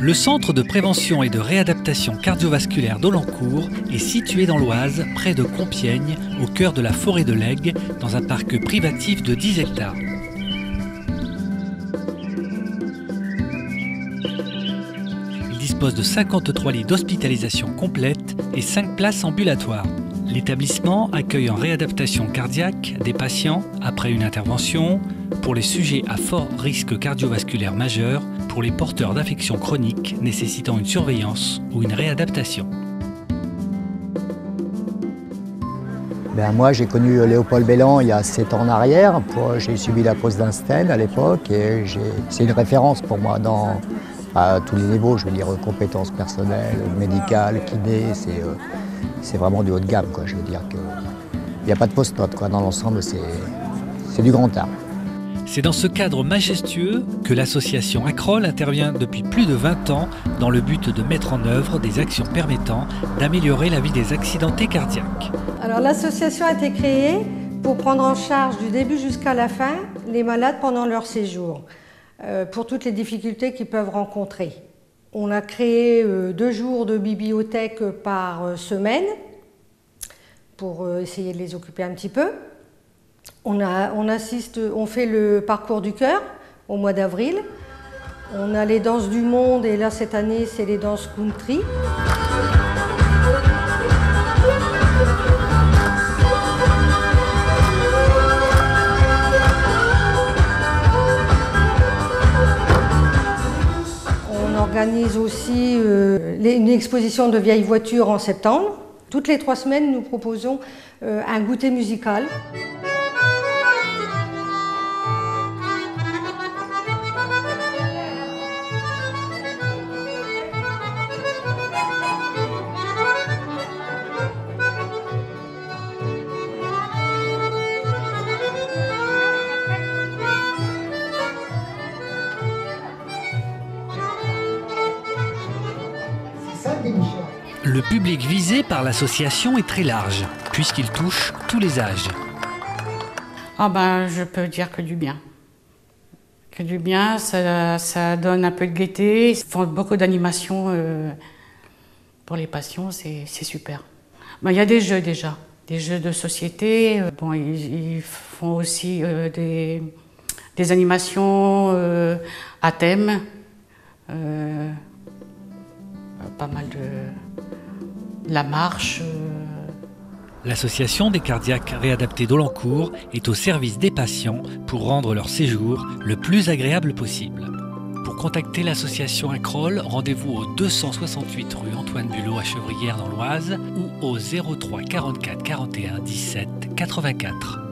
Le centre de prévention et de réadaptation cardiovasculaire d'Aulencourt est situé dans l'Oise, près de Compiègne, au cœur de la forêt de l'Aigle, dans un parc privatif de 10 hectares. Il dispose de 53 lits d'hospitalisation complète et 5 places ambulatoires. L'établissement accueille en réadaptation cardiaque des patients après une intervention, pour les sujets à fort risque cardiovasculaire majeur, pour les porteurs d'affections chroniques nécessitant une surveillance ou une réadaptation. Moi, j'ai connu Léopold Bellan il y a 7 ans en arrière. J'ai subi la pose d'un stent à l'époque et c'est une référence pour moi à tous les niveaux, je veux dire compétences personnelles, médicales, kiné, c'est vraiment du haut de gamme, quoi. Je veux dire qu'il n'y a pas de post-note, quoi. Dans l'ensemble, c'est du grand art. C'est dans ce cadre majestueux que l'association Acrol intervient depuis plus de 20 ans dans le but de mettre en œuvre des actions permettant d'améliorer la vie des accidentés cardiaques. Alors l'association a été créée pour prendre en charge du début jusqu'à la fin les malades pendant leur séjour, pour toutes les difficultés qu'ils peuvent rencontrer. On a créé 2 jours de bibliothèque par semaine pour essayer de les occuper un petit peu. On fait le parcours du cœur au mois d'avril. On a les danses du monde et là cette année c'est les danses country. On organise aussi une exposition de vieilles voitures en septembre. Toutes les 3 semaines nous proposons un goûter musical. Le public visé par l'association est très large, puisqu'il touche tous les âges. Je peux dire que du bien. Que du bien, ça donne un peu de gaieté. Ils font beaucoup d'animations pour les patients, c'est super. Il y a des jeux déjà, des jeux de société. Ils font aussi des animations à thème. Pas mal de la marche. L'association des cardiaques réadaptés d'Aulencourt est au service des patients pour rendre leur séjour le plus agréable possible. Pour contacter l'association Acrol, rendez-vous au 268 rue Antoine Bulot à Chevrières dans l'Oise ou au 03 44 41 17 84.